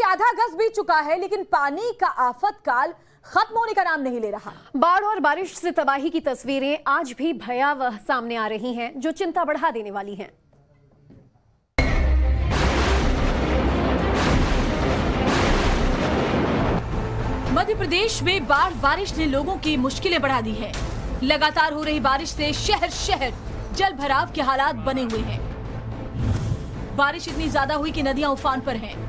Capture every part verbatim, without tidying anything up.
आधा गज बीत चुका है, लेकिन पानी का आफत काल खत्म होने का नाम नहीं ले रहा। बाढ़ और बारिश से तबाही की तस्वीरें आज भी भयावह सामने आ रही हैं, जो चिंता बढ़ा देने वाली हैं। मध्य प्रदेश में बाढ़ बारिश ने लोगों की मुश्किलें बढ़ा दी है। लगातार हो रही बारिश से शहर शहर जल भराव के हालात बने हुए हैं। बारिश इतनी ज्यादा हुई कि नदियां उफान पर हैं।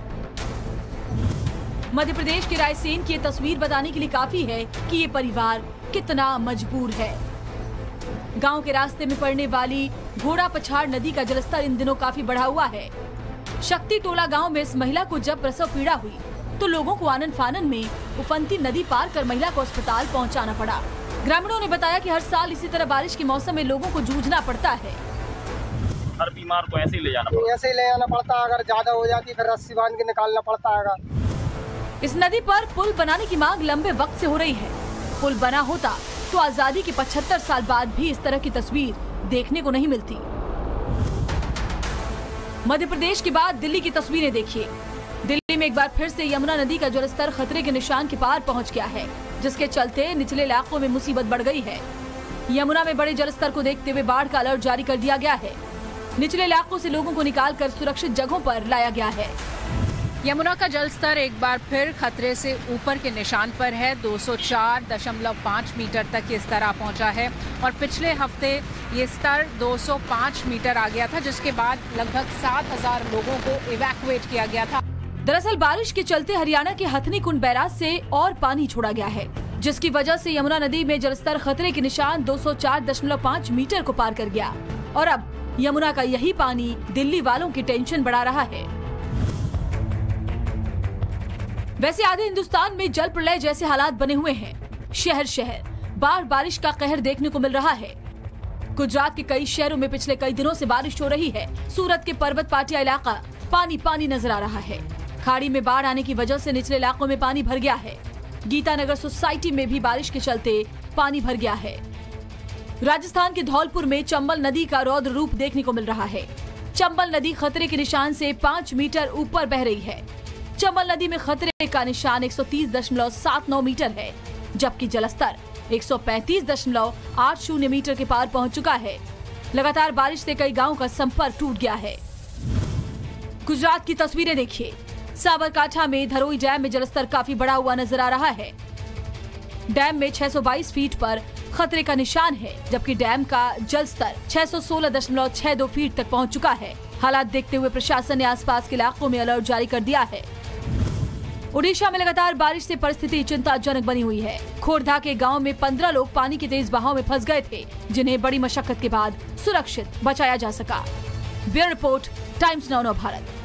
मध्य प्रदेश के रायसेन की ये तस्वीर बताने के लिए काफी है कि ये परिवार कितना मजबूर है। गांव के रास्ते में पड़ने वाली घोड़ा पछाड़ नदी का जलस्तर इन दिनों काफी बढ़ा हुआ है। शक्ति टोला गांव में इस महिला को जब प्रसव पीड़ा हुई तो लोगों को आनन फानन में उफनती नदी पार कर महिला को अस्पताल पहुंचाना पड़ा। ग्रामीणों ने बताया कि हर साल इसी तरह बारिश के मौसम में लोगों को जूझना पड़ता है। हर बीमार को ऐसे ही ले जाना पड़ता ऐसे ही ले जाना पड़ता है। अगर ज्यादा हो जाती फिर रस्सी बांध के निकालना पड़ता है। इस नदी पर पुल बनाने की मांग लंबे वक्त से हो रही है। पुल बना होता तो आजादी के पचहत्तर साल बाद भी इस तरह की तस्वीर देखने को नहीं मिलती। मध्य प्रदेश के बाद दिल्ली की तस्वीरें देखिए। दिल्ली में एक बार फिर से यमुना नदी का जलस्तर खतरे के निशान के पार पहुंच गया है, जिसके चलते निचले इलाकों में मुसीबत बढ़ गई है। यमुना में बड़े जलस्तर को देखते हुए बाढ़ का अलर्ट जारी कर दिया गया है। निचले इलाकों से लोगों को निकालकर सुरक्षित जगहों पर लाया गया है। यमुना का जलस्तर एक बार फिर खतरे से ऊपर के निशान पर है। दो सौ चार दशमलव पाँच मीटर तक ये स्तर आ पहुंचा है और पिछले हफ्ते ये स्तर दो सौ पाँच मीटर आ गया था, जिसके बाद लगभग सात हजार लोगों को इवैक्यूएट किया गया था। दरअसल बारिश के चलते हरियाणा के हथनी कुंड बैराज से और पानी छोड़ा गया है, जिसकी वजह से यमुना नदी में जलस्तर खतरे के निशान दो सौ चार दशमलव पाँच मीटर को पार कर गया और अब यमुना का यही पानी दिल्ली वालों की टेंशन बढ़ा रहा है। वैसे आधे हिंदुस्तान में जल प्रलय जैसे हालात बने हुए हैं। शहर शहर बाढ़ बारिश का कहर देखने को मिल रहा है। गुजरात के कई शहरों में पिछले कई दिनों से बारिश हो रही है। सूरत के पर्वत पाटिया इलाका पानी पानी नजर आ रहा है। खाड़ी में बाढ़ आने की वजह से निचले इलाकों में पानी भर गया है। गीतानगर सोसाइटी में भी बारिश के चलते पानी भर गया है। राजस्थान के धौलपुर में चंबल नदी का रौद्र रूप देखने को मिल रहा है। चंबल नदी खतरे के निशान से पाँच मीटर ऊपर बह रही है। चंबल नदी में खतरे का निशान एक सौ तीस दशमलव सात नौ मीटर है, जबकि जलस्तर एक सौ पैंतीस दशमलव आठ शून्य मीटर के पार पहुंच चुका है। लगातार बारिश से कई गांवों का संपर्क टूट गया है। गुजरात की तस्वीरें देखिए। साबरकांठा में धरोई डैम में जलस्तर काफी बढ़ा हुआ नजर आ रहा है। डैम में छह सौ बाईस फीट पर खतरे का निशान है, जबकि डैम का जल स्तर छह सौ सोलह दशमलव छह दो फीट तक पहुंच चुका है। हालात देखते हुए प्रशासन ने आसपास के इलाकों में अलर्ट जारी कर दिया है। ओडिशा में लगातार बारिश से परिस्थिति चिंताजनक बनी हुई है। खोरधा के गांव में पंद्रह लोग पानी के तेज बहाव में फंस गए थे, जिन्हें बड़ी मशक्कत के बाद सुरक्षित बचाया जा सका। Bureau report, Times Now Bharat.